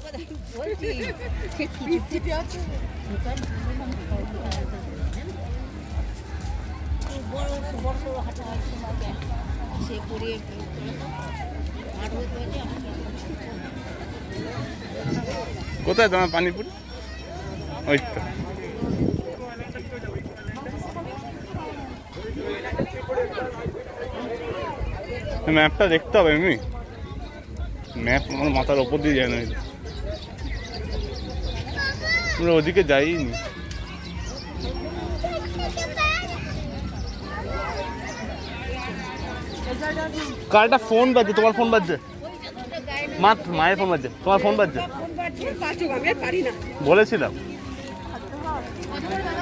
কোথায় তোমার পানিপুরি? ওই তো ম্যাপটা দেখতে হবে। এমনি ম্যাপ আমার মাথার ওপর দিয়ে যায় না, আমরা ওদিকে যাইনি। কারটা ফোন বাজছে, তোমার ফোন বাজছে? মায়ের ফোন বাজছে, তোমার ফোন বাজছে? বলেছিলাম